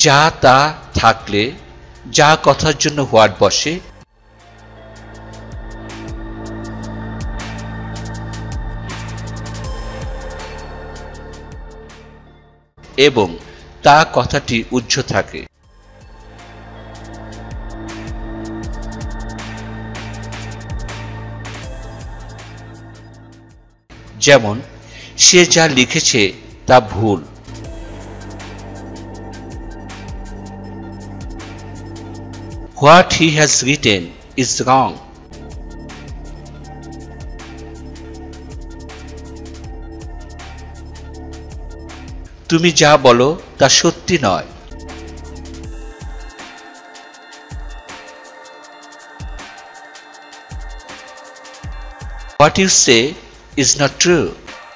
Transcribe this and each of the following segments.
যা তা থাকলে যা কথার জন্য হোয়াট বসে, এবং তা কথাটি উহ্য থাকে। যেমন সে যা লিখেছে তা ভুল। What he has written is wrong. তুমি যা বলো তা সত্যি নয়। What you say is not true.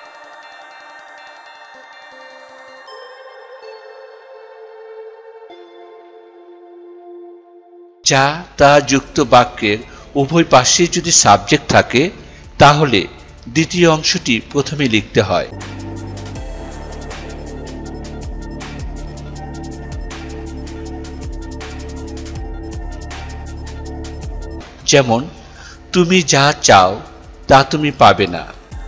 যা তা যুক্ত বাক্যের উভয় পাশে যদি সাবজেক্ট থাকে তাহলে দ্বিতীয় অংশটি প্রথমে লিখতে হয়। যেমন তুমি যা চাও তা তুমি পাবে না।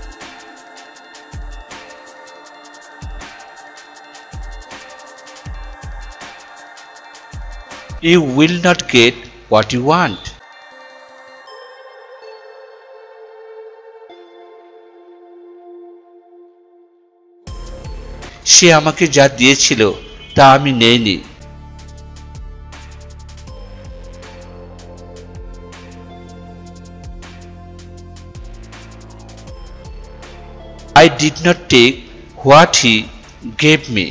You will not get what you want. সে আমাকে যা দিয়েছিল তা আমি নেইনি। I did not take what he gave me.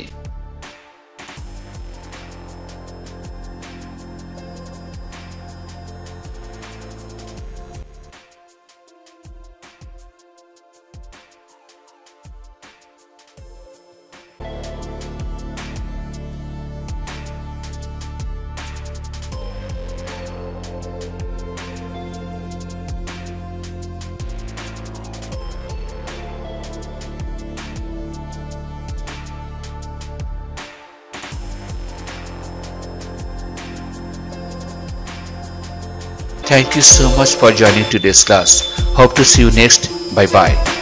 Thank you so much for joining today's class. Hope to see you next. Bye bye.